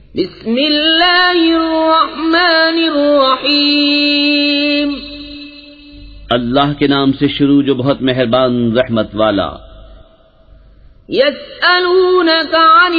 بسم اللہ الرحمن الرحیم، اللہ کے نام سے شروع جو بہت مہربان رحمت والا۔ یسألونک عن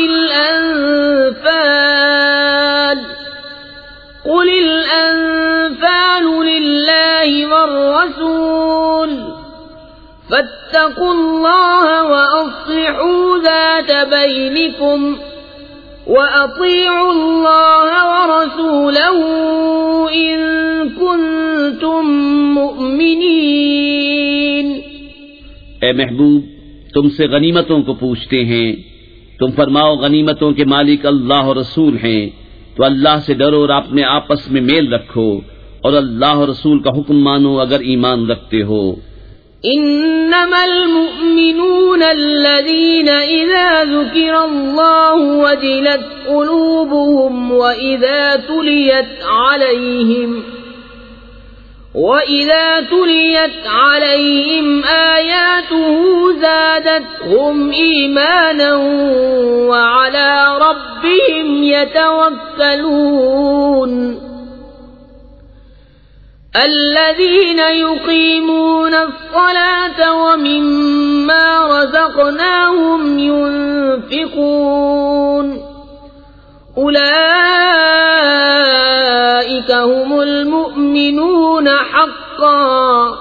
الانفال قل الانفال للہ والرسول فاتقوا اللہ واصلحوا ذات بینکم وَأَطِيعُوا اللَّهَ وَرَسُولَهُ إِن كُنتُم مُّؤْمِنِينَ۔ اے محبوب، تم سے غنیمتوں کو پوچھتے ہیں، تم فرماؤ غنیمتوں کے مالک اللہ اور رسول ہیں، تو اللہ سے ڈرو اور اپنے آپس میں میل رکھو، اور اللہ اور رسول کا حکم مانو اگر ایمان رکھتے ہو۔ انما المؤمنون الذين اذا ذكر الله وجلت قلوبهم واذا تليت عليهم آياته زادتهم ايمانا وعلى ربهم يتوكلون الذين يقيمون الصلاة ومما رزقناهم ينفقون أولئك هم المؤمنون حقا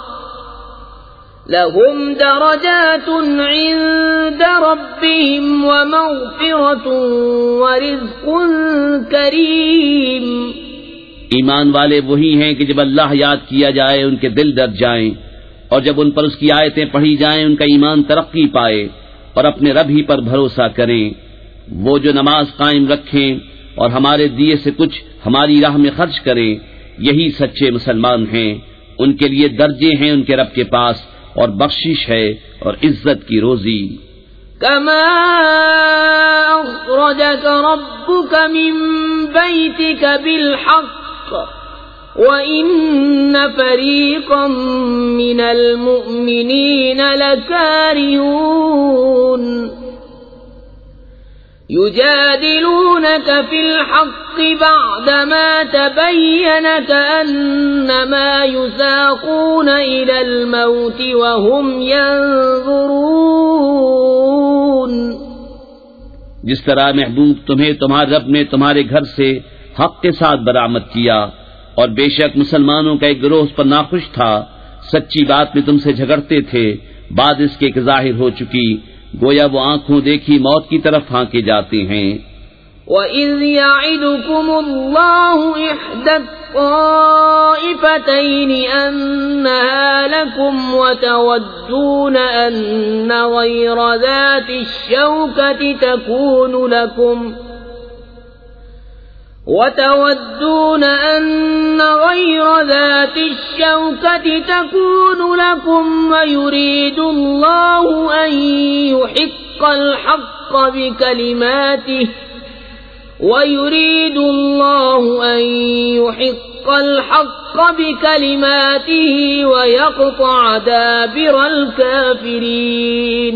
لهم درجات عند ربهم ومغفرة ورزق كريم۔ ایمان والے وہی ہیں کہ جب اللہ یاد کیا جائے ان کے دل ڈر جائیں، اور جب ان پر اس کی آیتیں پڑھی جائیں ان کا ایمان ترقی پائے اور اپنے رب ہی پر بھروسہ کریں۔ وہ جو نماز قائم رکھیں اور ہمارے دیے سے کچھ ہماری راہ میں خرچ کریں، یہی سچے مسلمان ہیں۔ ان کے لیے درجے ہیں ان کے رب کے پاس، اور بخشش ہے اور عزت کی روزی۔ كما أخرجك ربك من بيتك بالحق وَإِنَّ فَرِيقًا مِّنَ الْمُؤْمِنِينَ لَكَارِهُونَ يُجَادِلُونَكَ فِي الْحَقِّ بَعْدَمَا تَبَيَّنَ كَأَنَّمَا يُسَاقُونَ إِلَى الْمَوْتِ وَهُمْ يَنظُرُونَ۔ جس طرح محبوب تمہیں تمہارے رب نے تمہارے گھر سے حق کے ساتھ برآمد کیا، اور بے شک مسلمانوں کا ایک گروہ اس پر ناخوش تھا، سچی بات میں تم سے جھگڑتے تھے، بعد اس کے کہ ظاہر ہو چکی، گویا وہ آنکھوں دیکھی موت کی طرف ہانکے جاتے ہیں۔ وَإِذْ يَعِدُكُمُ اللَّهُ إِحْدَى الطَّائِفَتَيْنِ أَنَّهَا لَكُمْ وَتَوَدُّونَ أَنَّ غَيْرَ ذَاتِ الشَّوْكَةِ تكون لكم ويريد الله أن يحق الحق بكلماته ويقطع دابر الكافرين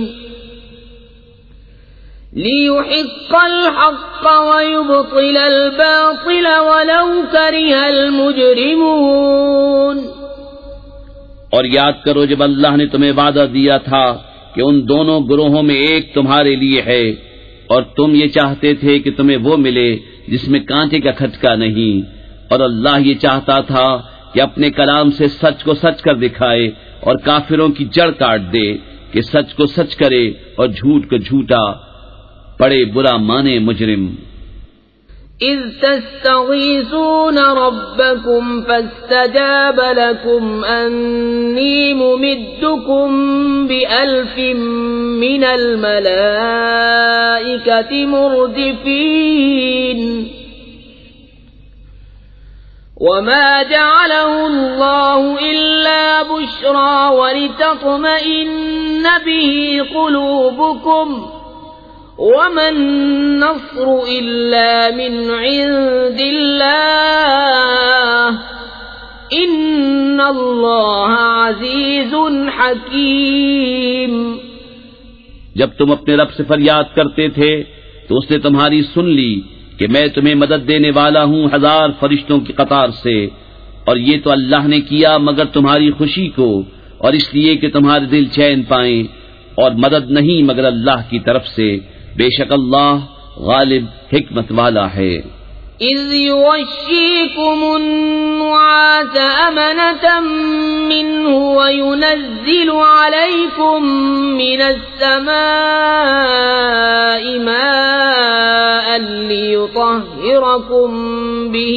ليحق الحق ويبطل الباطل ولو كره المجرمون۔ اور یاد کرو جب اللہ نے تمہیں وعدہ دیا تھا کہ ان دونوں گروہوں میں ایک تمہارے لیے ہے، اور تم یہ چاہتے تھے کہ تمہیں وہ ملے جس میں کانٹے کا کھٹکا نہیں، اور اللہ یہ چاہتا تھا کہ اپنے کلام سے سچ کو سچ کر دکھائے اور کافروں کی جڑ کاٹ دے، کہ سچ کو سچ کرے اور جھوٹ کو جھوٹا، بڑے برا مانے مجرم۔ اذ تستغیثون ربکم فاستجاب لکم انی ممدکم بألف من الملائکۃ مردفین وما جعله الله إلا بشرى ولتطمئن به قلوبكم وما النصر إلا من عند الله إن الله عزيز حكيم۔ جب تم اپنے رب سے فریاد کرتے تھے تو اس نے تمہاری سن لی، کہ میں تمہیں مدد دینے والا ہوں 1000 فرشتوں کی قطار سے، اور یہ تو اللہ نے کیا مگر تمہاری خوشی کو، اور اس لیے کہ تمہارے دل چین پائیں، اور مدد نہیں مگر اللہ کی طرف سے، بے شک اللہ غالب حکمت والا ہے۔ إذ يغشيكم النعاس أمنة منه وينزل عليكم من السماء ماء ليطهركم به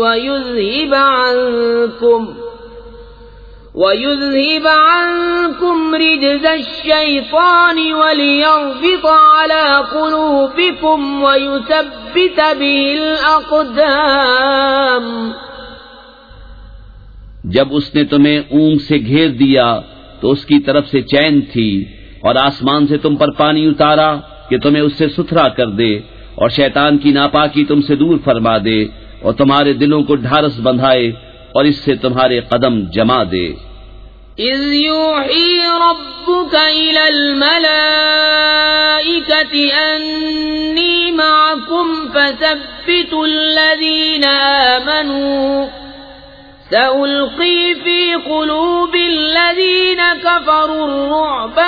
ويذهب عنكم رجز الشيطان وليربط على قلوبكم ويثبت به الأقدام۔ جب اس نے تمہیں اونگ سے گھیر دیا تو اس کی طرف سے چین تھی، اور آسمان سے تم پر پانی اتارا کہ تمہیں اس سے ستھرا کر دے، اور شیطان کی ناپاکی تم سے دور فرما دے، اور تمہارے دلوں کو ڈھارس بندھائے، اور اس سے تمہارے قدم جما دے۔ إذ يوحي ربك إلى الملائكة أني معكم فثبتوا الذين آمنوا سألقي في قلوب الذين كفروا الرعب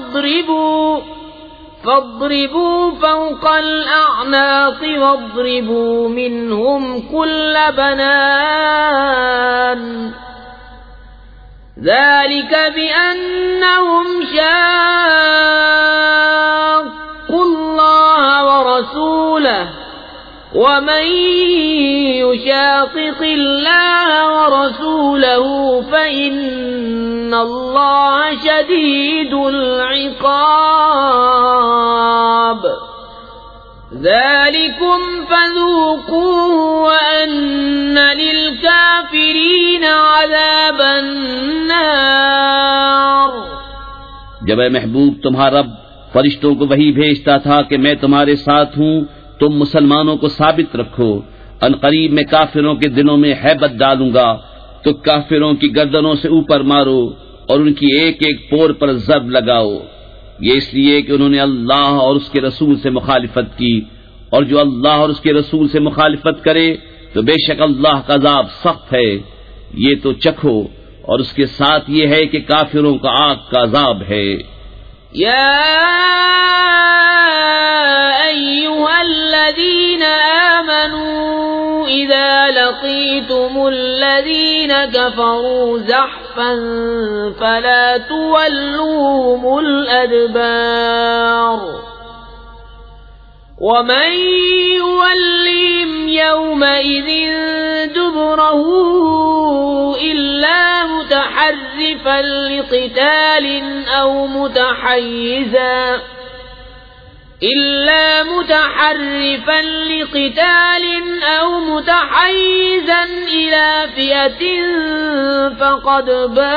فاضربوا فوق الأعناق واضربوا منهم كل بنان ذلك بأنهم شاقوا الله ورسوله ومن يشاقق الله ورسوله فإن الله شديد العقاب ذلكم فذوقوه وأن للكافرين عذاب النار۔ جب اے محبوب تمہارا رب فرشتوں کو وحی بھیجتا تھا کہ میں تمہارے ساتھ ہوں، تم مسلمانوں کو ثابت رکھو، ان قریب میں کافروں کے دلوں میں ہیبت ڈالوں گا، تو کافروں کی گردنوں سے اوپر مارو اور ان کی ایک ایک پور پر ضرب لگاؤ، یہ اس لیے کہ انہوں نے اللہ اور اس کے رسول سے مخالفت کی، اور جو اللہ اور اس کے رسول سے مخالفت کرے تو بے شک اللہ کا عذاب سخت ہے، یہ تو چکھو، اور اس کے ساتھ یہ ہے کہ کافروں کا آگ کا عذاب ہے۔ یا ایھا الذین آمنوا اذا لقیتم الذین کفروا زحفا فلا تولوهم الادبار ومن يولهم يومئذ دبره إلا متحرفا لقتال أو متحيزا إلى فئة فقد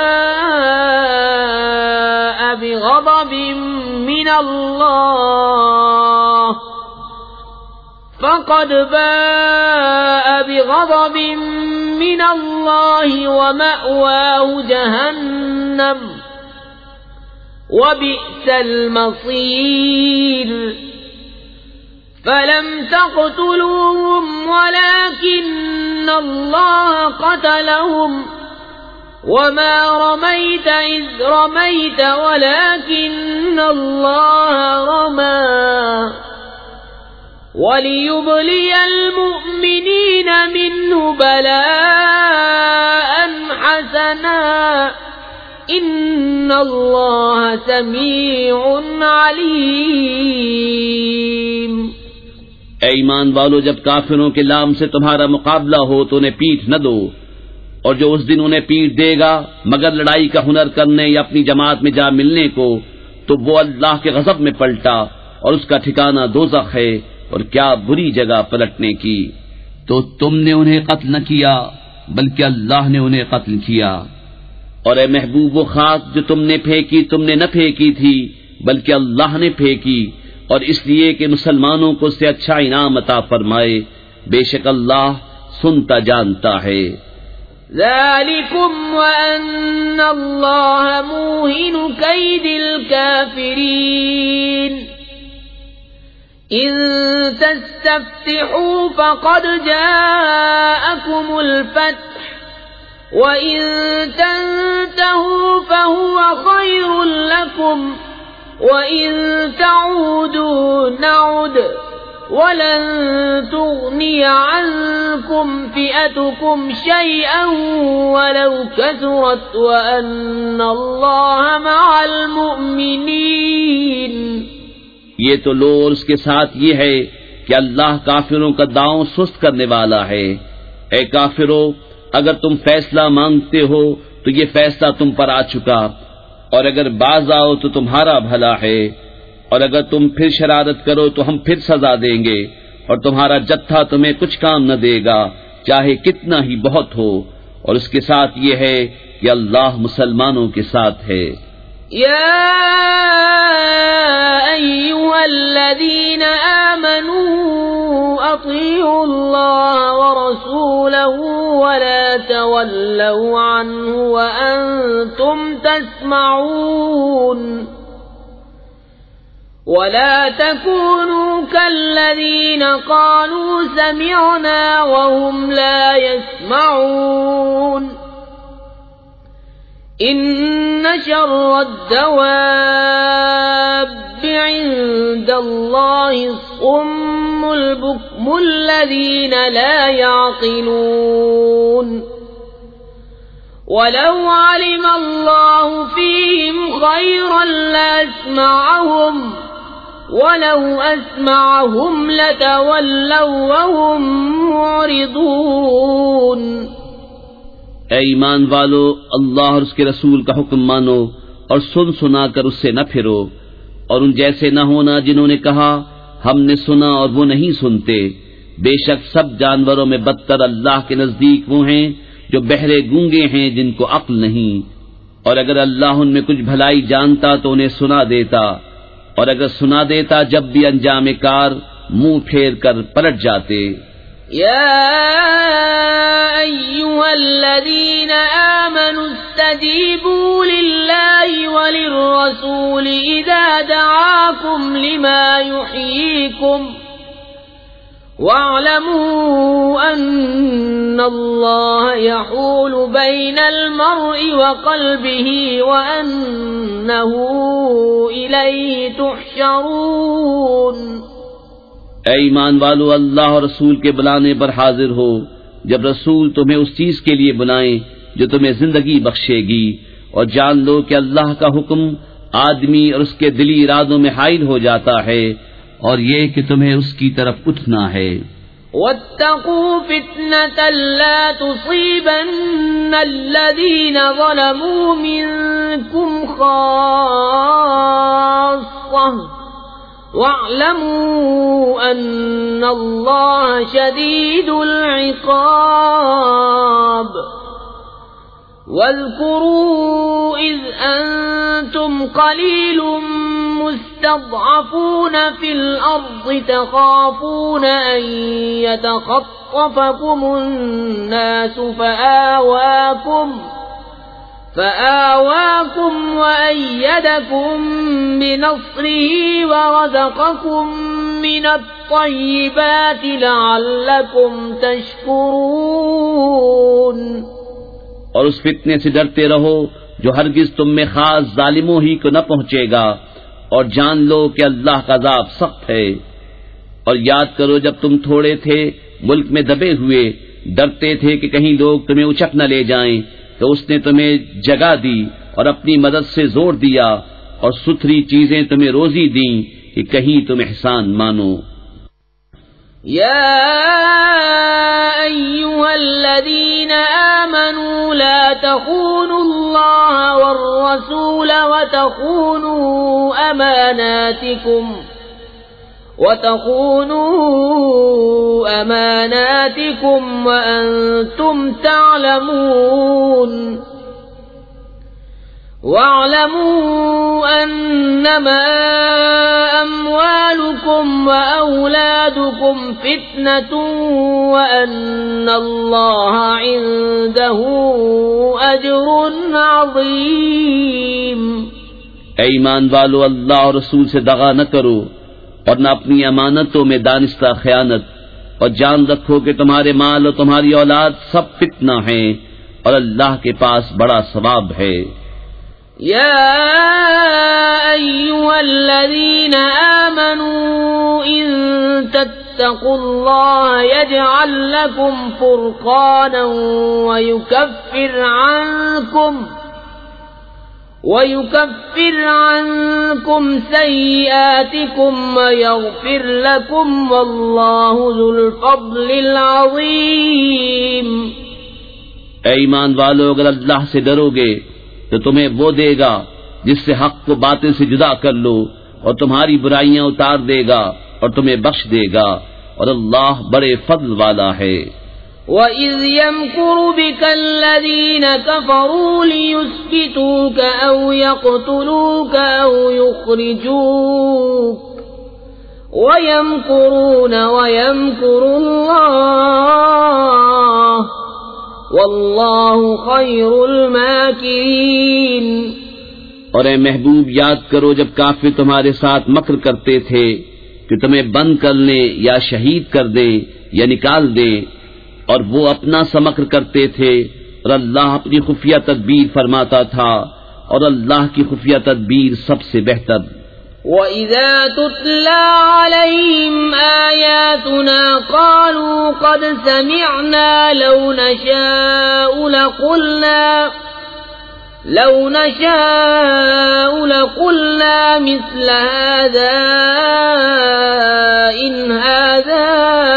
باء بغضب من الله ومأواه جهنم وبئس المصير فلم تقتلوهم ولكن الله قتلهم وما رميت إذ رميت ولكن الله رمى وَلِيُبْلِيَ الْمُؤْمِنِينَ مِنْهُ بَلَاءً حَسَنًا إِنَّ اللَّهَ سَمِيعٌ عَلِيمٌ۔ اے ایمان والو، جب کافروں کے لام سے تمہارا مقابلہ ہو تو انہیں پیٹھ نہ دو، اور جو اس دن انہیں پیٹھ دے گا مگر لڑائی کا ہنر کرنے یا اپنی جماعت میں جا ملنے کو، تو وہ اللہ کے غضب میں پلٹا، اور اس کا ٹھکانہ دوزخ ہے، اور کیا بری جگہ پلٹنے کی۔ تو تم نے انہیں قتل نہ کیا بلکہ اللہ نے انہیں قتل کیا، اور اے محبوب وہ خاک جو تم نے پھینکی تم نے نہ پھینکی تھی بلکہ اللہ نے پھینکی، اور اس لیے کہ مسلمانوں کو اس سے اچھا انعام عطا فرمائے، بے شک اللہ سنتا جانتا ہے۔ ذَلِكُمْ وَأَنَّ اللَّهَ مُوهِنُ كَيْدِ الْكَافِرِينَ۔ إن تستفتحوا فقد جاءكم الفتح وإن تنتهوا فهو خير لكم وإن تعودوا نعد ولن تغني عنكم فئتكم شيئا ولو كثرت وأن الله مع المؤمنين. یہ تو لو اور اس کے ساتھ یہ ہے کہ اللہ کافروں کا داؤں سست کرنے والا ہے. اے کافرو، اگر تم فیصلہ مانگتے ہو تو یہ فیصلہ تم پر آ چکا، اور اگر باز آؤ تو تمہارا بھلا ہے، اور اگر تم پھر شرارت کرو تو ہم پھر سزا دیں گے، اور تمہارا جتھا تمہیں کچھ کام نہ دے گا چاہے کتنا ہی بہت ہو. اور اس کے ساتھ یہ ہے کہ اللہ مسلمانوں کے ساتھ ہے. يا أيها الذين آمنوا أطيعوا الله ورسوله ولا تولوا عنه وأنتم تسمعون ولا تكونوا كالذين قالوا سمعنا وهم لا يسمعون. إن شر الدواب عند الله الصم البكم الذين لا يعقلون. ولو علم الله فيهم خيرا لأسمعهم ولو أسمعهم لتولوا وهم معرضون. اے ایمان والو، اللہ اور اس کے رسول کا حکم مانو اور سن سنا کر اس سے نہ پھرو، اور ان جیسے نہ ہونا جنہوں نے کہا ہم نے سنا اور وہ نہیں سنتے. بے شک سب جانوروں میں بدتر اللہ کے نزدیک وہ ہیں جو بہرے گونگے ہیں جن کو عقل نہیں. اور اگر اللہ ان میں کچھ بھلائی جانتا تو انہیں سنا دیتا، اور اگر سنا دیتا جب بھی انجام کار منہ پھیر کر پلٹ جاتے. يا أيها الذين آمنوا استجيبوا لله وللرسول إذا دعاكم لما يحييكم واعلموا أن الله يحول بين المرء وقلبه وأنه إليه تحشرون. اے ایمان والو، اللہ اور رسول کے بلانے پر حاضر ہو جب رسول تمہیں اس چیز کے لیے بلائیں جو تمہیں زندگی بخشے گی، اور جان لو کہ اللہ کا حکم آدمی اور اس کے دلی ارادوں میں حائل ہو جاتا ہے، اور یہ کہ تمہیں اس کی طرف اٹھنا ہے. واتقوا فتنة لا تصيبن الذين ظلموا منكم خاصة واعلموا أن الله شديد العقاب. واذكروا إذ أنتم قليل مستضعفون في الأرض تخافون أن يتخطفكم الناس فآواكم وأيدكم بنصره ورزقكم من الطيبات لعلكم تشكرون. اور اس فتنے سے ڈرتے رہو جو ہرگز تم میں خاص ظالموں ہی کو نہ پہنچے گا، اور جان لو کہ اللہ کا عذاب سخت ہے. اور یاد کرو جب تم تھوڑے تھے، ملک میں دبے ہوئے، ڈرتے تھے کہ کہیں لوگ تمہیں اچک نہ لے جائیں، تو اس نے تمہیں جگہ دی اور اپنی مدد سے زور دیا، اور ستھری چیزیں تمہیں روزی دیں کہ کہیں تم احسان مانو. يا أيها الذين آمنوا لا تخونوا الله والرسول وتخونوا أماناتكم وأنتم تعلمون. واعلموا أنما أموالكم وأولادكم فتنة وأن الله عنده أجر عظيم. اے ایمان والو، اللہ اور رسول سے دغا نہ کرو. اور نہ اپنی امانتوں میں دانستہ خیانت، اور جان رکھو کہ تمہارے مال اور تمہاری اولاد سب فتنہ ہیں، اور اللہ کے پاس بڑا ثواب ہے۔ يا أيها الذين آمنوا إن تتقوا الله يجعل لكم فرقانا ويكفر عنكم سيئاتكم ويغفر لكم والله ذو الفضل العظيم۔ اے ایمان والو، اگر اللہ سے ڈرو گے تو تمہیں وہ دے گا جس سے حق کو باطل سے جدا کر لو، اور تمہاری برائیاں اتار دے گا اور تمہیں بخش دے گا، اور اللہ بڑے فضل والا ہے۔ وَإِذْ يَمْكُرُ بِكَ الَّذِينَ كَفَرُوا لِيُثْبِتُوكَ أَوْ يَقْتُلُوكَ أَوْ يُخْرِجُوكَ وَيَمْكُرُونَ وَيَمْكُرُ اللَّهُ وَاللَّهُ خَيْرُ الْمَاكِرِينَ۔ اور اے محبوب، یاد کرو جب کافر تمہارے ساتھ مکر کرتے تھے کہ تمہیں بند کر لیں یا شہید کر دیں یا نکال دیں، اور وہ اپنا سا مکر کرتے تھے، اور اللہ اپنی خفیہ تدبیر فرماتا تھا، اور اللہ کی خفیہ تدبیر سب سے بہتر۔ وَإِذَا تُتْلَى عَلَيْهِمْ آيَاتُنَا قَالُوا قَدْ سَمِعْنَا لَوْ نَشَاءُ لَقُلْنَا مِثْلَ هَذَا إِنْ هَذَا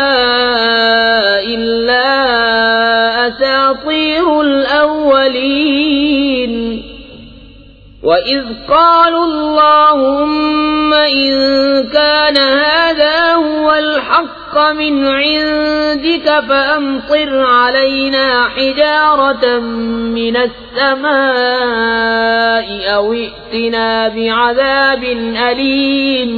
إِلَّا أَسَاطِيرُ الْأَوَّلِينَ۔ وَإِذْ قَالُوا اللَّهُمَّ إِن كَانَ هَذَا هُوَ الْحَقَّ مِنْ عِندِكَ فَأَمْطِرْ عَلَيْنَا حِجَارَةً مِّنَ السَّمَاءِ أَوْ ائْتِنَا بِعَذَابٍ أَلِيمٍ۔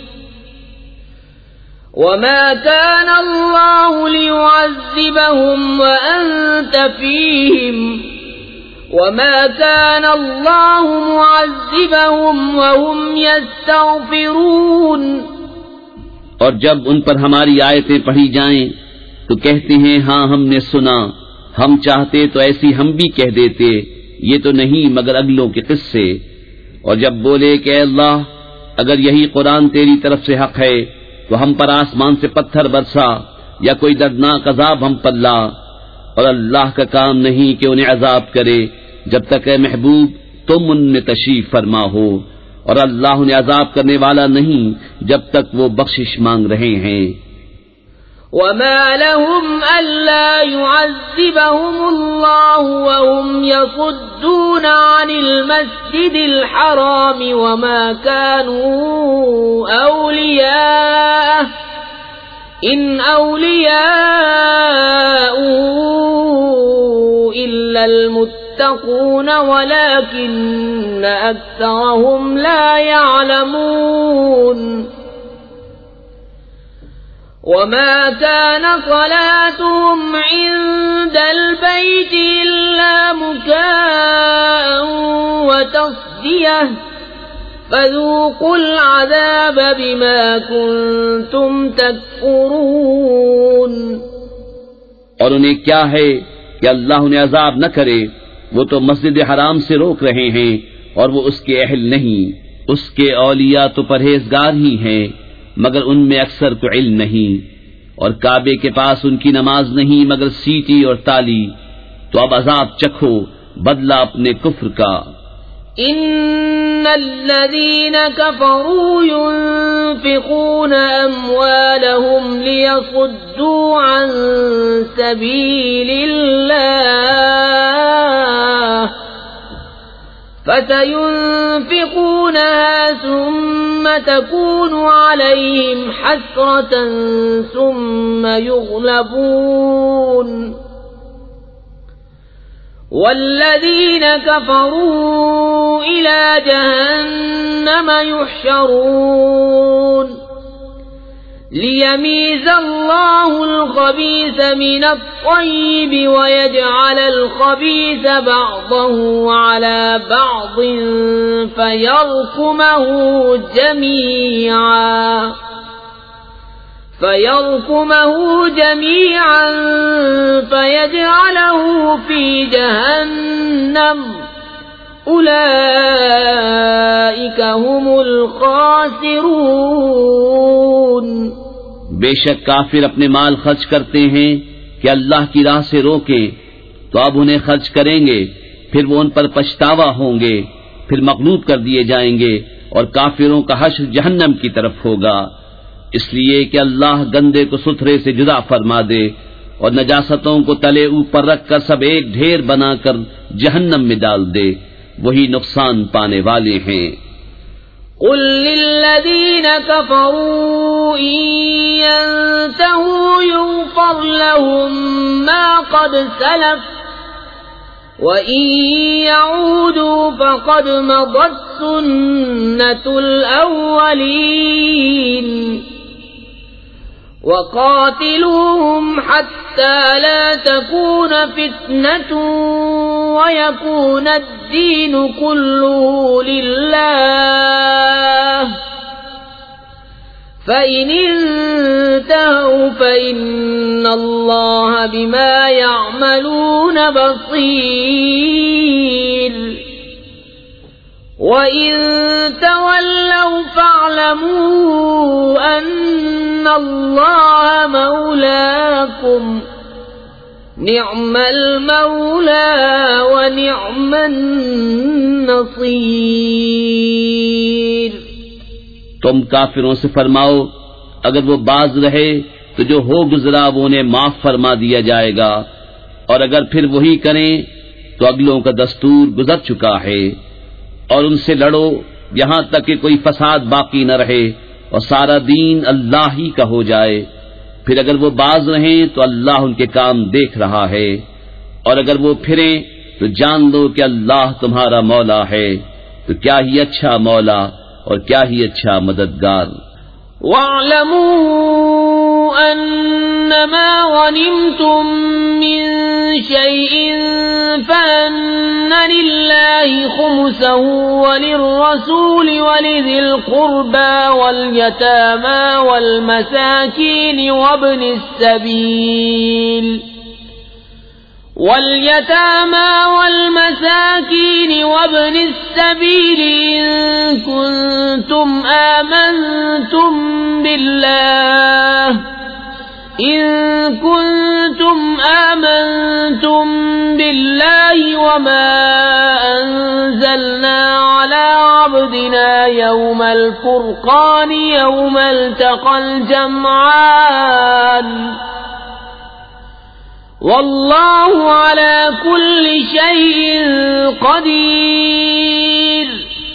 وَمَا كَانَ اللَّهُ لِيُعَذِّبَهُمْ وَأَنْتَ فِيهِمْ وَمَا كَانَ اللَّهُ مُعَذِّبَهُمْ وَهُمْ يَسْتَغْفِرُونَ۔ اور جب ان پر ہماری آیتیں پڑھی جائیں تو کہتے ہیں ہاں ہم نے سنا، ہم چاہتے تو ایسی ہم بھی کہہ دیتے، یہ تو نہیں مگر اگلوں کے قصے۔ اور جب بولے کہ اے اللہ، اگر یہی قرآن تیری طرف سے حق ہے تو ہم پر آسمان سے پتھر برسا یا کوئی دردناک عذاب ہم پر لا، اور اللہ کا کام نہیں کہ انہیں عذاب کرے جب تک اے محبوب تم ان میں تشریف فرما ہو، اور اللہ انہیں عذاب کرنے والا نہیں جب تک وہ بخشش مانگ رہے ہیں۔ وَمَا لَهُمْ أَلَّا يُعَذِّبَهُمُ اللَّهُ وَهُمْ يَصُدُّونَ عَنِ الْمَسْجِدِ الْحَرَامِ وَمَا كَانُوا أَوْلِيَاءَهُ إِنْ أَوْلِيَاؤُهُ إِلَّا الْمُتَّقُونَ وَلَكِنَّ أَكْثَرَهُمْ لَا يَعْلَمُونَ۔ وَمَا كَانَ صَلَاتُهُمْ عِندَ الْبَيْتِ إِلَّا مُكَاءً وَتَصْدِيَةً فَذُوقُوا الْعَذَابَ بِمَا كُنتُمْ تَكْفُرُونَ۔ اور انہیں کیا ہے کہ اللہ انہیں عذاب نہ کرے، وہ تو مسجد حرام سے روک رہے ہیں اور وہ اس کے اہل نہیں، اس کے اولیاء تو پرہیزگار ہی ہیں مگر ان میں اکثر کو علم نہیں، اور کعبے کے پاس ان کی نماز نہیں مگر سیٹی اور تالی، تو اب عذاب چکھو بدلہ اپنے کفر کا۔ ان الذين كفروا ينفقون اموالهم ليصدوا عن سبيل الله فسينفقونها ثم تكون عليهم حسرة ثم يغلبون والذين كفروا إلى جهنم يحشرون ليميز الله الخبيث من الطيب ويجعل الخبيث بعضه على بعض فيركمه جميعا فيركمه جميعا فيجعله في جهنم أولئك هم الخاسرون۔ بے شک کافر اپنے مال خرچ کرتے ہیں کہ اللہ کی راہ سے روکیں، تو اب انہیں خرچ کریں گے، پھر وہ ان پر پچھتاوا ہوں گے، پھر مغلوب کر دیے جائیں گے، اور کافروں کا حشر جہنم کی طرف ہوگا، اس لیے کہ اللہ گندے کو ستھرے سے جدا فرما دے اور نجاستوں کو تلے اوپر رکھ کر سب ایک ڈھیر بنا کر جہنم میں ڈال دے، وہی نقصان پانے والے ہیں۔ قل للذین کفروا ان ينتهوا یغفر لهم ما قد سلف وَإِن يَعُودُوا فَقَدْ مَضَتْ سُنَّةُ الْأَوَّلِينَ وَقَاتِلُوهُمْ حَتَّى لَا تَكُونَ فِتْنَةٌ وَيَكُونَ الدِّينُ كُلُّهُ لِلَّهِ فَإِنِ انتهوا فَإِنَّ اللَّهَ بِمَا يَعْمَلُونَ بَصِيرٌ وَإِن تَوَلَّوْا فَاعْلَمُوا أَنَّ اللَّهَ مَوْلَاكُمْ نِعْمَ الْمَوْلَى وَنِعْمَ النَّصِيرُ۔ تم کافروں سے فرماؤ اگر وہ باز رہے تو جو ہو گزرا وہ انہیں معاف فرما دیا جائے گا، اور اگر پھر وہی کریں تو اگلوں کا دستور گزر چکا ہے، اور ان سے لڑو یہاں تک کہ کوئی فساد باقی نہ رہے اور سارا دین اللہ ہی کا ہو جائے، پھر اگر وہ باز رہیں تو اللہ ان کے کام دیکھ رہا ہے، اور اگر وہ پھریں تو جان لو کہ اللہ تمہارا مولا ہے، تو کیا ہی اچھا مولا اور کیا ہی اچھا مددگار۔ وَاعْلَمُوا أَنَّمَا غَنِمْتُم مِّن شَيْءٍ فَأَنَّ لِلَّهِ خُمُسَهُ وَلِلرَّسُولِ وَلِذِي الْقُرْبَى وَالْيَتَامَى وَالْمَسَاكِينِ وَابْنِ السَّبِيلِ إِن كُنتُمْ آمنتم بِاللَّهِ وَمَا أَنزَلْنَا عَلَى عَبْدِنَا يَوْمَ الْفُرْقَانِ يَوْمَ الْتَقَى الْجَمْعَانِ وَاللَّهُ عَلَى كُلِّ شَيْءٍ قَدِيرٌ۔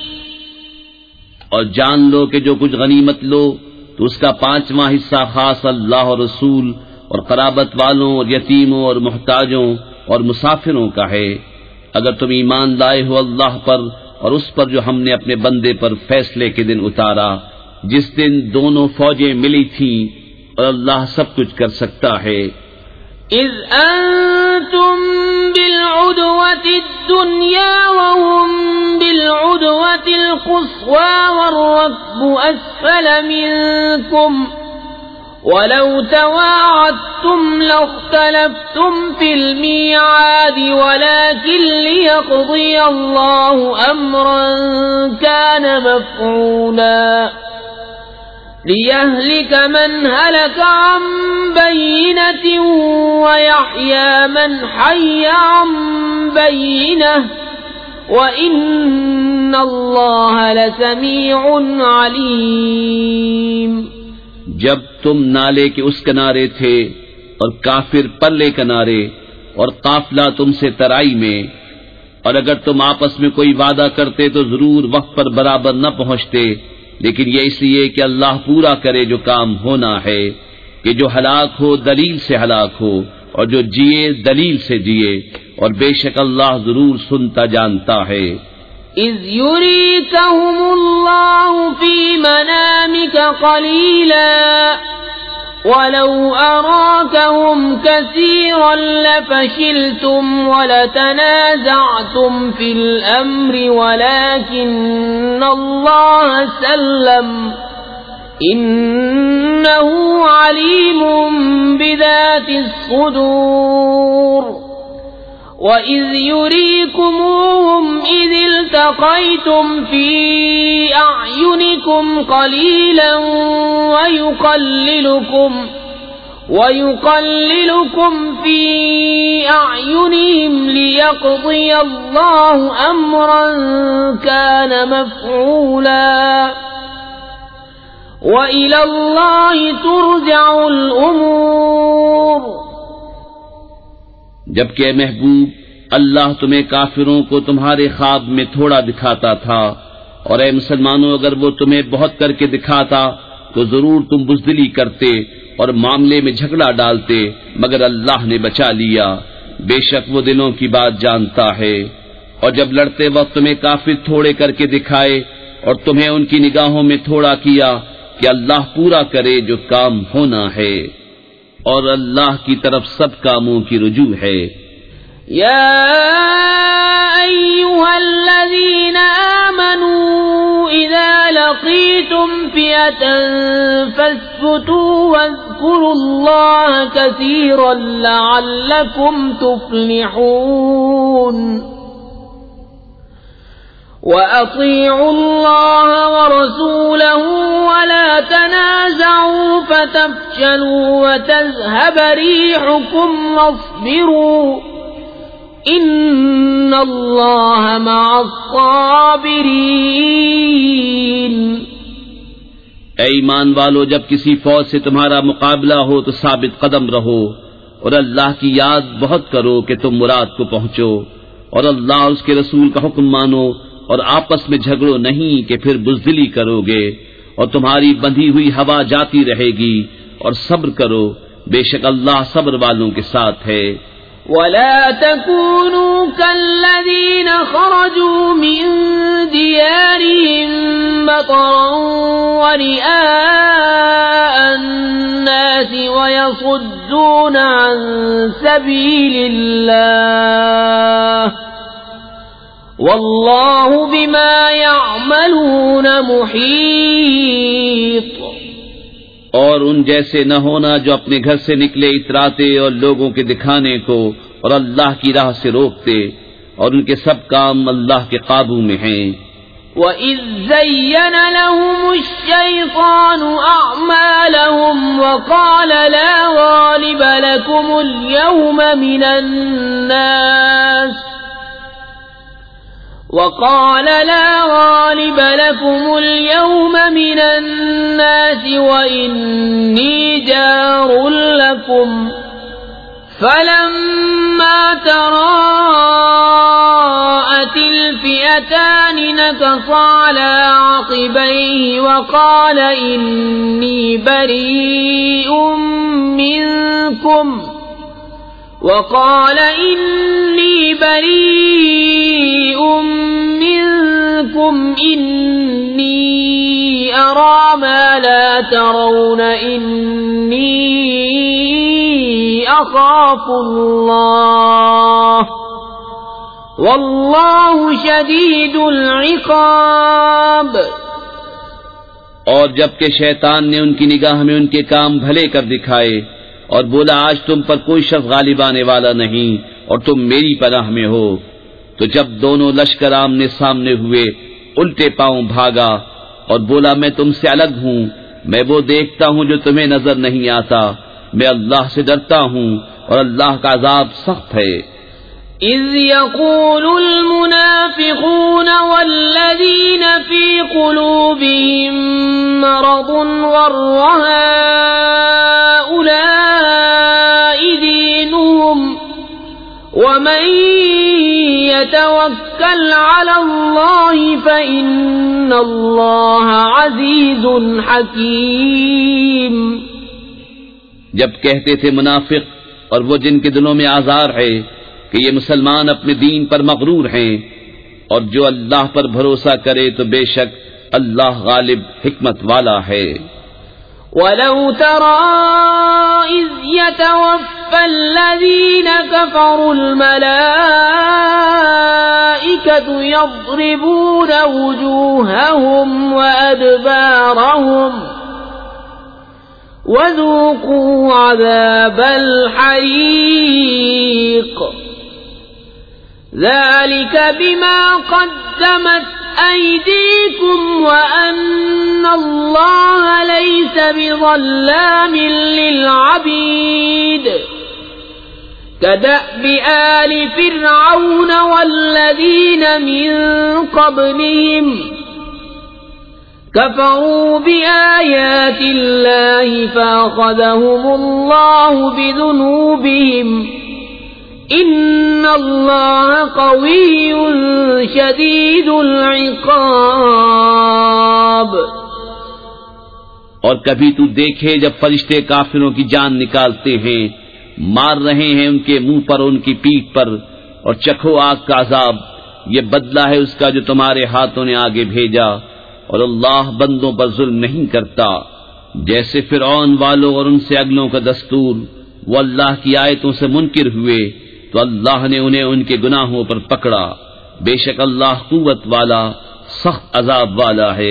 اور جان لو کہ جو کچھ غنیمت لو تو اس کا 5واں حصہ خاص اللہ اور رسول اور قرابت والوں اور یتیموں اور محتاجوں اور مسافروں کا ہے، اگر تم ایمان لائے ہو اللہ پر اور اس پر جو ہم نے اپنے بندے پر فیصلے کے دن اتارا، جس دن دونوں فوجیں ملی تھیں، اور اللہ سب کچھ کر سکتا ہے۔ إِذْ أَنْتُمْ بِالْعُدْوَةِ الدُّنْيَا وَهُمْ بِالْعُدْوَةِ الْقُصْوَى وَالرَّكْبُ أَسْفَلَ مِنْكُمْ وَلَوْ تَوَاعَدتُّمْ لَاخْتَلَفْتُمْ فِي الْمِيعَادِ وَلَكِنْ لِيَقْضِيَ اللَّهُ أَمْرًا كَانَ مَفْعُولًا لِيَهْلِكَ مَنْ هَلَكَ عَنْ بَيِّنَةٍ وَيَحْيَى مَنْ حَيَّ عَنْ بَيِّنَةٍ وَإِنَّ اللَّهَ لَسَمِيعٌ عَلِيمٌ۔ جب تم نالے کے اس کنارے تھے اور کافر پرلے کنارے اور قافلہ تم سے ترائی میں، اور اگر تم آپس میں کوئی وعدہ کرتے تو ضرور وقت پر برابر نہ پہنچتے، لیکن یہ اس لیے کہ اللہ پورا کرے جو کام ہونا ہے، کہ جو ہلاک ہو دلیل سے ہلاک ہو اور جو جیے دلیل سے جیے، اور بے شک اللہ ضرور سنتا جانتا ہے۔ إِذْ يُرِيكَهُمُ اللَّهُ فِي مَنَامِكَ قَلِيلًا وَلَوْ أَرَاكَهُمْ كَثِيرًا لَفَشِلْتُمْ وَلَتَنَازَعْتُمْ فِي الْأَمْرِ وَلَكِنَّ اللَّهَ سَلَّمَ إنه عليم بذات الصدور وإذ يريكموهم إذ التقيتم في أعينكم قليلا ويقللكم في أعينهم ليقضي الله أمرا كان مفعولا وإلى الله ترجع الأمور. جبکہ اے محبوب اللہ تمہیں کافروں کو تمہارے خواب میں تھوڑا دکھاتا تھا، اور اے مسلمانوں اگر وہ تمہیں بہت کر کے دکھاتا تو ضرور تم بزدلی کرتے اور معاملے میں جھگڑا ڈالتے، مگر اللہ نے بچا لیا، بے شک وہ دلوں کی بات جانتا ہے. اور جب لڑتے وقت تمہیں کافر تھوڑے کر کے دکھائے اور تمہیں ان کی نگاہوں میں تھوڑا کیا کہ اللہ پورا کرے جو کام ہونا ہے، اور اللہ کی طرف سب کاموں کی رجوع ہے. یا ایھا الذین آمنوا اذا لقیتم فئة فاثبتوا واذکروا اللہ کثیرا لعلکم تفلحون. وَأَطِيعُوا اللَّهَ وَرَسُولَهُ وَلَا تَنَازَعُوا فَتَفْشَلُوا وَتَذْهَبَ رِيحُكُمْ وَاصْبِرُوا إِنَّ اللَّهَ مَعَ الصَّابِرِينَ. اے ایمان والو، جب کسی فوج سے تمہارا مقابلہ ہو تو ثابت قدم رہو اور اللہ کی یاد بہت کرو کہ تم مراد کو پہنچو، اور اللہ اور اس کے رسول کا حکم مانو، اور آپس میں جھگڑو نہیں کہ پھر بزدلی کرو گے، اور تمہاری بندھی ہوئی ہوا جاتی رہے گی، اور صبر کرو، بے شک اللہ صبر والوں کے ساتھ ہے. وَلَا تَكُونُوا كَالَّذِينَ خَرَجُوا مِن دِيَارِهِم بَطَرًا وَرِئَاءَ النَّاسِ وَيَصُدُّونَ عَن سَبِيلِ اللَّهِ وَاللَّهُ بِمَا يَعْمَلُونَ مُحِيطٌ. اور ان جیسے نہ ہونا جو اپنے گھر سے نکلے اتراتے اور لوگوں کے دکھانے کو اور اللہ کی راہ سے روکتے، اور ان کے سب کام اللہ کے قابو میں ہیں. وَإِذْ زَيَّنَ لَهُمُ الشَّيْطَانُ أَعْمَالَهُمْ وَقَالَ لَا غَالِبَ لَكُمُ الْيَوْمَ مِنَ النَّاسِ وَإِنِّي جَارٌ لَكُمْ فَلَمَّا تَرَاءَتِ الْفِئَتَانِ نَكَصَ عَلَى عَقِبَيْهِ وَقَالَ إِنِّي بَرِيءٌ منكم إني أرى ما لا ترون إني أخاف الله والله شديد العقاب. اور جبکہ شیطان نے ان کی نگاہ میں ان کے کام بھلے کر دکھائے اور بولا آج تم پر کوئی شخص غالب آنے والا نہیں اور تم میری پناہ میں ہو، تو جب دونوں لشکر آمنے سامنے ہوئے الٹے پاؤں بھاگا اور بولا میں تم سے الگ ہوں، میں وہ دیکھتا ہوں جو تمہیں نظر نہیں آتا، میں اللہ سے ڈرتا ہوں اور اللہ کا عذاب سخت ہے. اذ يقول المنافقون والذين في قلوبهم مرض غر هؤلاء دينهم ومن يتوكل على الله فإن الله عزيز حكيم. جب کہتے تھے منافق اور وہ جن کے دلوں میں آزار ہے کہ یہ مسلمان اپنے دین پر مغرور ہیں، اور جو اللہ پر بھروسہ کرے تو بے شک اللہ غالب حکمت والا ہے. وَلَوْ تَرَى إِذْ يَتَوَفَّى الَّذِينَ كَفَرُوا الْمَلَائِكَةُ يَضْرِبُونَ وُجُوهَهُمْ وَأَدْبَارَهُمْ وذوقوا عذاب الحريق ذلك بما قدمت أيديكم وأن الله ليس بظلام للعبيد كدأب آل فرعون والذين من قبلهم كفروا بآيات الله فأخذهم الله بذنوبهم إن الله قوي شديد العقاب. اور کبھی تو دیکھے جب فرشتے کافروں کی جان نکالتے ہیں، مار رہے ہیں ان کے منہ پر ان کی پیٹھ پر، اور چکھو آگ کا عذاب، یہ بدلہ ہے اس کا جو تمہارے ہاتھوں نے آگے بھیجا، اور اللہ بندوں پر ظلم نہیں کرتا. جیسے فرعون والوں اور ان سے اگلوں کا دستور، وہ اللہ کی آیتوں سے منکر ہوئے تو اللہ نے انہیں ان کے گناہوں پر پکڑا. بے شک اللہ قوت والا سخت عذاب والا ہے.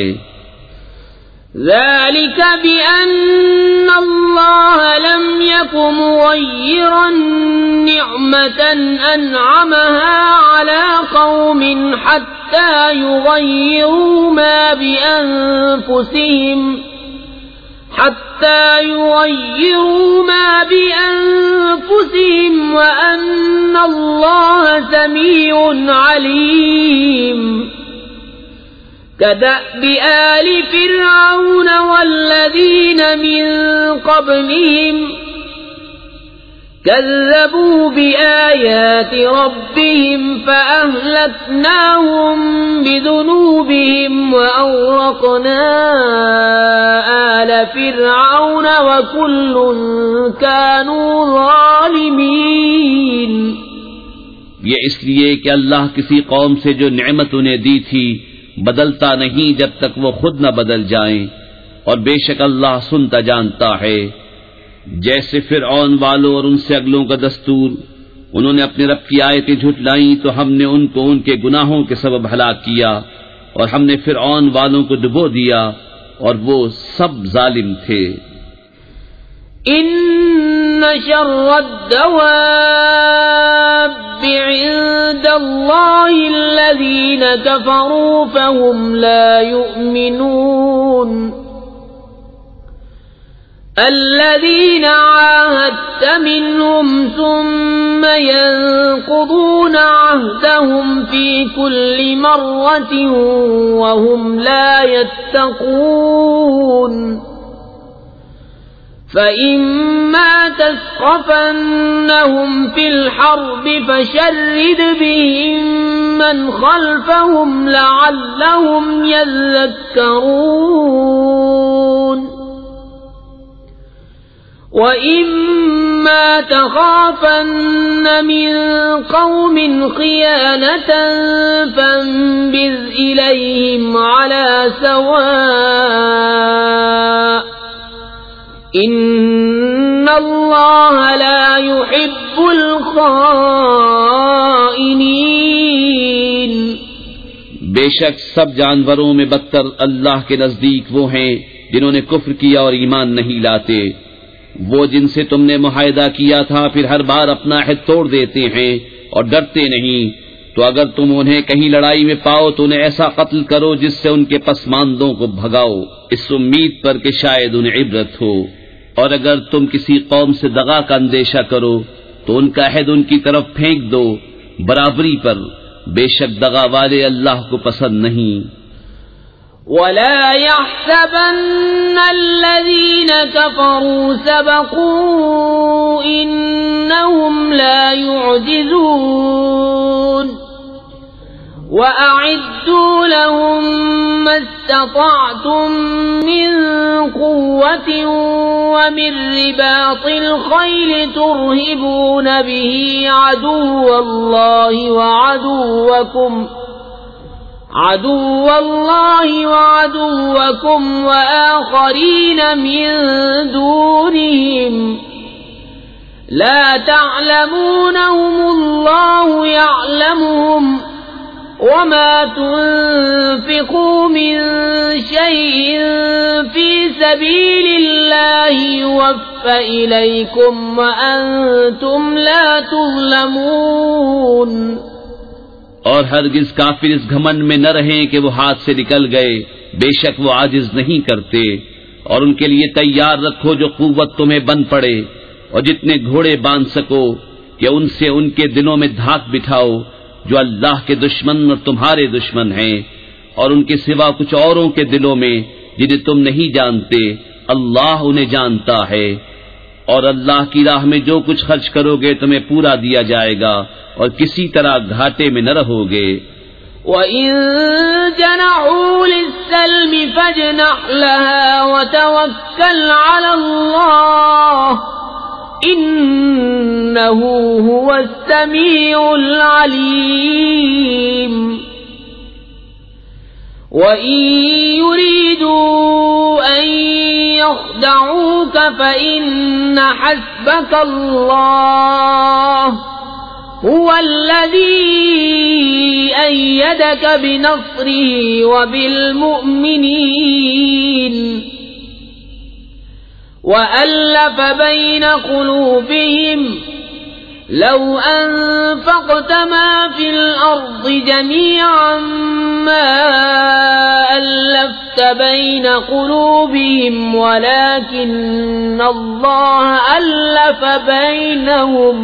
ذلك بأن الله لم يكن مغيرا نعمة أنعمها على قوم حتى يغيروا ما بأنفسهم وأن الله سميع عليم. كدأب آل فرعون والذين من قبلهم كذبوا بآيات ربهم فأهلكناهم بذنوبهم وأغرقنا آل فرعون وكل كانوا ظالمين. یہ اس لیے کہ اللہ کسی قوم سے جو نعمت انہیں دی تھی بدلتا نہیں جب تک وہ خود نہ بدل جائیں، اور بے شک اللہ سنتا جانتا ہے. جیسے فرعون والوں اور ان سے اگلوں کا دستور، انہوں نے اپنے رب کی آیتیں جھٹلائیں تو ہم نے ان کو ان کے گناہوں کے سبب ہلاک کیا، اور ہم نے فرعون والوں کو ڈبو دیا اور وہ سب ظالم تھے. ان شر الدواب عند الله الذين كفروا فهم لا يؤمنون. الذين عاهدت منهم ثم ينقضون عهدهم في كل مرة وهم لا يتقون. فإما تثقفنهم في الحرب فشرد بهم من خلفهم لعلهم يذكرون. وَإِمَّا تَخَافَنَّ مِنْ قَوْمٍ خِيَانَةً فَانبِذْ إِلَيْهِمْ عَلَى سَوَاءٍ إِنَّ اللَّهَ لَا يُحِبُّ الْخَائِنِينَ. بے شک سب جانوروں میں بدتر اللہ کے نزدیک وہ ہیں جنہوں نے کفر کیا اور ایمان نہیں لاتے، وہ جن سے تم نے معاہدہ کیا تھا پھر ہر بار اپنا عہد توڑ دیتے ہیں اور ڈرتے نہیں. تو اگر تم انہیں کہیں لڑائی میں پاؤ تو انہیں ایسا قتل کرو جس سے ان کے پسماندوں کو بھگاؤ، اس امید پر کہ شاید انہیں عبرت ہو. اور اگر تم کسی قوم سے دغا کا اندیشہ کرو تو ان کا عہد ان کی طرف پھینک دو برابری پر، بے شک دغا والے اللہ کو پسند نہیں. وَلَا يَحْسَبَنَّ الَّذِينَ كَفَرُوا سَبَقُوا إِنَّهُمْ لَا يُعْجِزُونَ. وَأَعِدُّوا لَهُم مَّا اسْتَطَعْتُم مِّن قُوَّةٍ وَمِن رِّبَاطِ الْخَيْلِ تُرْهِبُونَ بِهِ عَدُوَّ اللَّهِ وَعَدُوَّكُمْ وَآخَرِينَ مِن دُونِهِمْ لَا تَعْلَمُونَهُمُ اللَّهُ يَعْلَمُهُمْ وما تنفقوا من شيء في سبيل الله يوفى إليكم وأنتم لا تظلمون. اور ہرگز کافر اس گھمنڈ میں نہ رہیں کہ وہ ہاتھ سے نکل گئے، بے شک وہ عاجز نہیں کرتے. اور ان کے لیے تیار رکھو جو قوت تمہیں بن پڑے، اور جتنے گھوڑے باندھ سکو کہ ان سے ان کے دلوں میں دھاک بٹھاؤ جو اللہ کے دشمن اور تمہارے دشمن ہیں، اور ان کے سوا کچھ اوروں کے دلوں میں جنہیں تم نہیں جانتے، اللہ انہیں جانتا ہے. اور اللہ کی راہ میں جو کچھ خرچ کرو گے تمہیں پورا دیا جائے گا، اور کسی طرح گھاٹے میں نہ رہو گے. وَإِن جَنَحُوا لِلسَّلْمِ فَاجْنَحْ لَهَا وَتَوَكَّلْ عَلَى اللَّهِ إِنَّهُ هُوَ السَّمِيعُ الْعَلِيمُ. وَإِن يُرِيدُوا أَن يَخْدَعُوكَ فَإِنَّ حَسْبَكَ اللَّهُ هُوَ الَّذِي أَيَّدَكَ بِنَصْرِهِ وَبِالْمُؤْمِنِينَ وَأَلَّفَ بَيْنَ قُلُوبِهِمْ لَوْ أَنفَقْتَ مَا فِي الْأَرْضِ جَمِيعًا مَا أَلَّفْتَ بَيْنَ قُلُوبِهِمْ وَلَكِنَّ اللَّهَ أَلَّفَ بَيْنَهُمْ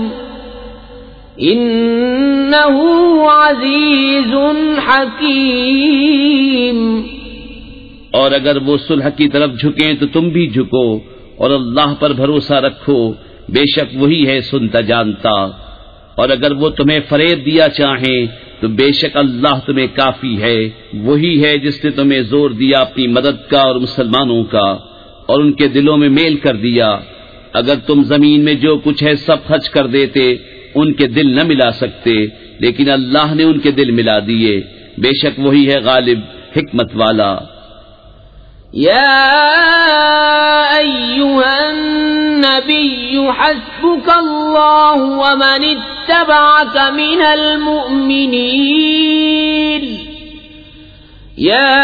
إِنَّهُ عَزِيزٌ حَكِيمٌ. اور اگر وہ صلح کی طرف جھکیں تو تم بھی جھکو، اور اللہ پر بھروسہ رکھو، بے شک وہی ہے سنتا جانتا. اور اگر وہ تمہیں فریب دیا چاہیں تو بے شک اللہ تمہیں کافی ہے. وہی ہے جس نے تمہیں زور دیا اپنی مدد کا اور مسلمانوں کا، اور ان کے دلوں میں میل کر دیا. اگر تم زمین میں جو کچھ ہے سب خرچ کر دیتے ان کے دل نہ ملا سکتے، لیکن اللہ نے ان کے دل ملا دیے. بے شک وہی ہے غالب، حکمت والا. یا ایھا النبی حسبک اللہ ومن اتبعک من المؤمنین. یا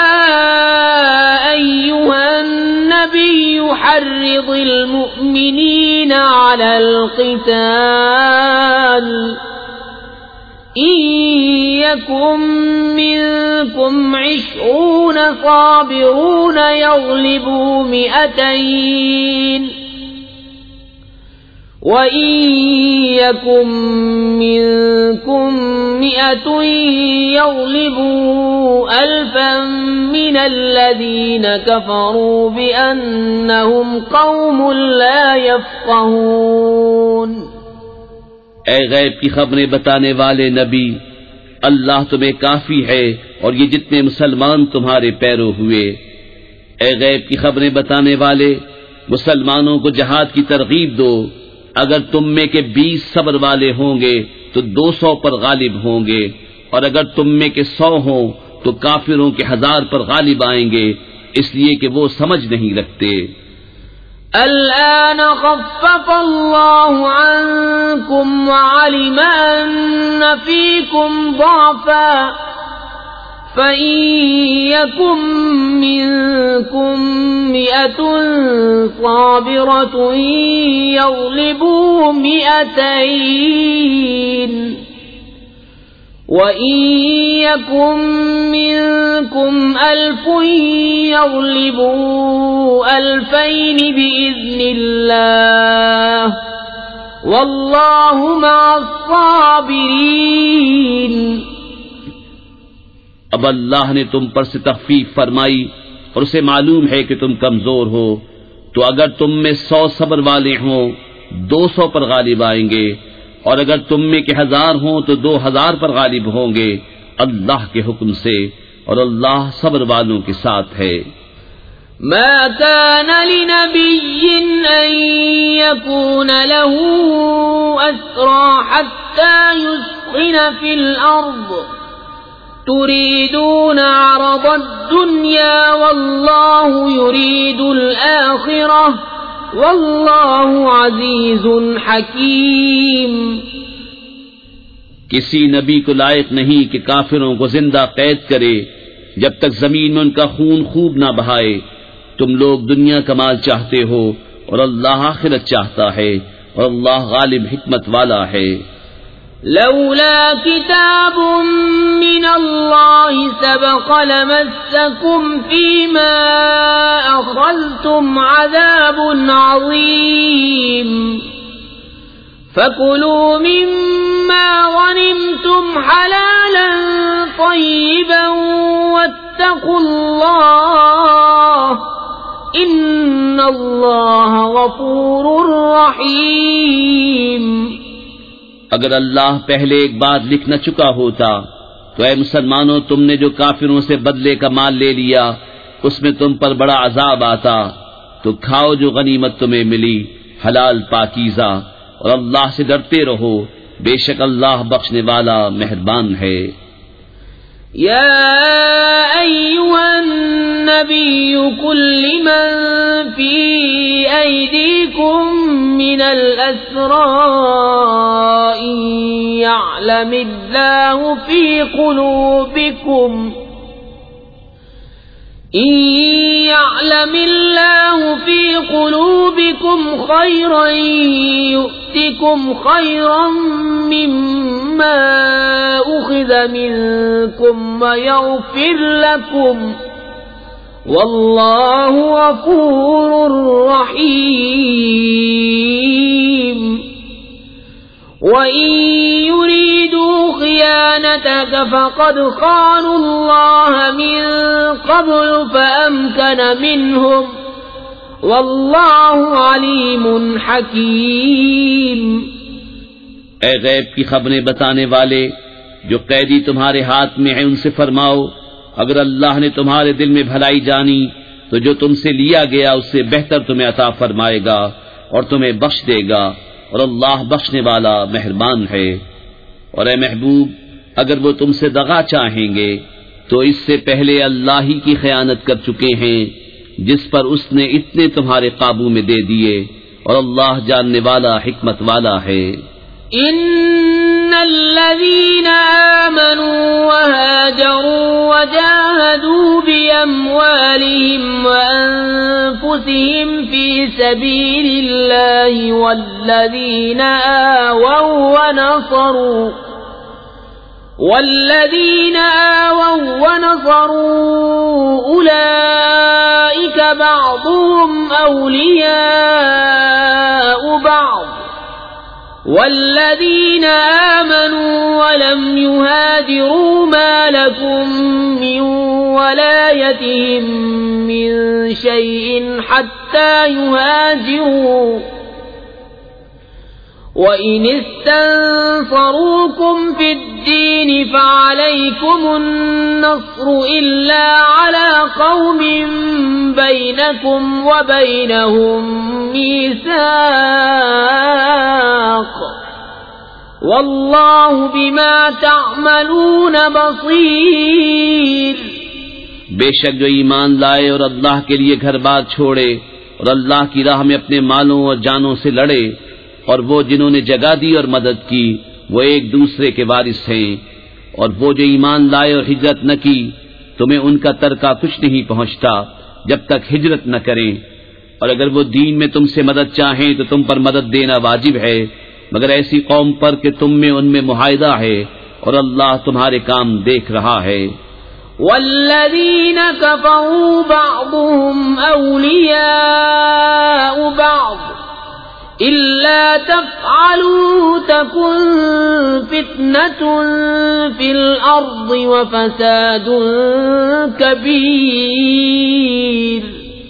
ایھا النبی حرض المؤمنین علی القتال إن يكن منكم 20 صابرون يغلبوا 200 وإن يكن منكم 100 يغلبوا 1000 من الذين كفروا بأنهم قوم لا يفقهون. اے غیب کی خبریں بتانے والے نبی، اللہ تمہیں کافی ہے اور یہ جتنے مسلمان تمہارے پیرو ہوئے. اے غیب کی خبریں بتانے والے، مسلمانوں کو جہاد کی ترغیب دو. اگر تم میں کے 20 صبر والے ہوں گے تو 200 پر غالب ہوں گے، اور اگر تم میں کے 100 ہوں تو کافروں کے 1000 پر غالب آئیں گے، اس لیے کہ وہ سمجھ نہیں رکھتے. الآن خفف الله عنكم وعلم أن فيكم ضعفا فإن يكن منكم 100 صابرة يغلبوا 200 وَإِن يَكُن مِّنكُمْ 1000 يَغْلِبُوا 2000 بِإِذْنِ اللَّهِ وَاللَّهُ مَعَ الصَّابِرِينَ. اب اللہ نے تم پر سے تخفیف فرمائی اور اسے معلوم ہے کہ تم کمزور ہو، تو اگر تم میں 100 صبر والے ہوں 200 پر غالب آئیں گے، اور اگر تم میں کے 1000 ہوں تو 2000 پر غالب ہوں گے اللہ کے حکم سے، اور اللہ صبر والوں کے ساتھ ہے. ما كان لنبي أن يكون له أسرى حتى يسخن في الأرض تريدون عرض الدنيا والله يريد الآخرة واللہ عزیز حکیم. کسی نبی کو لائق نہیں کہ کافروں کو زندہ قید کرے جب تک زمین میں ان کا خون خوب نہ بہائے. تم لوگ دنیا کا مال چاہتے ہو اور اللہ آخرت چاہتا ہے اور اللہ غالب حکمت والا ہے. لولا كتاب من الله سبق لمسكم فيما أخذتم عذاب عظيم فكلوا مما غنمتم حلالا طيبا واتقوا الله إن الله غفور رحيم. اگر اللہ پہلے ایک بات لکھ نہ چکا ہوتا تو اے مسلمانوں تم نے جو کافروں سے بدلے کا مال لے لیا اس میں تم پر بڑا عذاب آتا. تو کھاؤ جو غنیمت تمہیں ملی حلال پاکیزہ اور اللہ سے ڈرتے رہو بے شک اللہ بخشنے والا مہربان ہے. يا أيها النبي قل لمن في أيديكم من الأسرى إن يعلم الله في قلوبكم خيرا يؤتكم خيرا مما أخذ منكم ويغفر لكم والله غفور رحيم. وَإِن يُرِيدُوا خِيَانَتَكَ فَقَدْ خَانُوا اللَّهَ مِن قَبْلُ فَأَمْكَنَ مِنْهُمْ وَاللَّهُ عَلِيمٌ حَكِيمٌ. اے غیب کی خبریں بتانے والے جو قیدی تمہارے ہاتھ میں ہیں ان سے فرماؤ اگر اللہ نے تمہارے دل میں بھلائی جانی تو جو تم سے لیا گیا اس سے بہتر تمہیں عطا فرمائے گا اور تمہیں بخش دے گا اور اللہ بخشنے والا مہربان ہے. اور اے محبوب اگر وہ تم سے دغا چاہیں گے تو اس سے پہلے اللہ ہی کی خیانت کر چکے ہیں جس پر اس نے اتنے تمہارے قابو میں دے دیے اور اللہ جاننے والا حکمت والا ہے. ان الذين آمنوا وهاجروا وجاهدوا بأموالهم وأنفسهم في سبيل الله والذين آووا ونصروا أولئك بعضهم أولياء بعض والذين آمنوا ولم يهاجروا ما لكم من ولايتهم من شيء حتى يهاجروا وإن استنصروكم في الدين فعليكم النصر إلا على قوم بينكم وبينهم ميثاق والله بما تعملون بصير. بے شک جو ایمان لائے اور اللہ کے لیے گھر بار چھوڑے اور اللہ کی راہ میں اپنے مالوں اور جانوں سے لڑے اور وہ جنہوں نے جگہ دی اور مدد کی وہ ایک دوسرے کے وارث ہیں. اور وہ جو ایمان لائے اور ہجرت نہ کی تمہیں ان کا ترکہ کچھ نہیں پہنچتا جب تک ہجرت نہ کریں. اور اگر وہ دین میں تم سے مدد چاہیں تو تم پر مدد دینا واجب ہے مگر ایسی قوم پر کہ تم میں ان میں معاہدہ ہے اور اللہ تمہارے کام دیکھ رہا ہے. والذین کفروا بعضهم اولیاء بعض إلا تفعلوا تكن فتنة في الأرض وفساد كبير.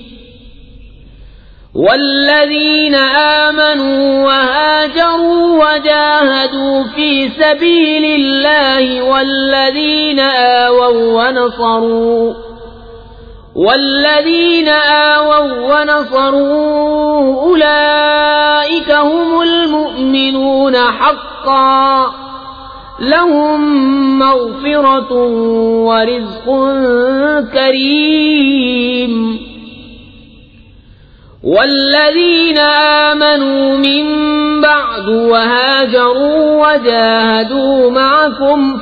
والذين آمنوا وهاجروا وجاهدوا في سبيل الله والذين آووا ونصروا أولئك هم المؤمنون حقا لهم مغفرة ورزق كريم. والذين آمنوا من بعد وهاجروا وجاهدوا معكم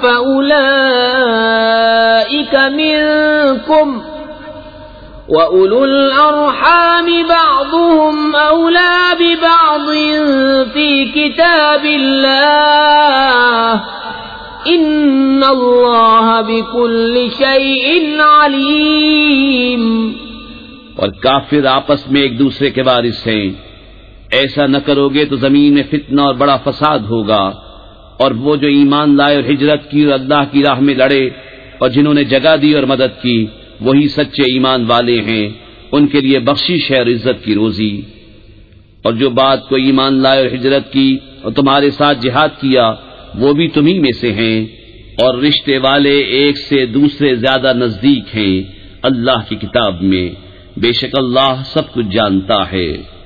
فأولئك منكم وأولو الأرحام بعضهم أولى ببعض في كتاب الله إن الله بكل شيء عليم. اور کافر آپس میں ایک دوسرے کے وارث ہیں. ایسا نہ کرو گے تو زمین میں فتنہ اور بڑا فساد ہوگا. اور وہ جو ایمان لائے اور ہجرت کی اور اللہ کی راہ میں لڑے اور جنہوں نے جگہ دی اور مدد کی وہی سچے ایمان والے ہیں. ان کے لیے بخشش ہے اور عزت کی روزی. اور جو بات کو ایمان لائے اور ہجرت کی اور تمہارے ساتھ جہاد کیا وہ بھی تمہیں میں سے ہیں. اور رشتے والے ایک سے دوسرے زیادہ نزدیک ہیں اللہ کی کتاب میں. بے شک اللہ سب کچھ جانتا ہے.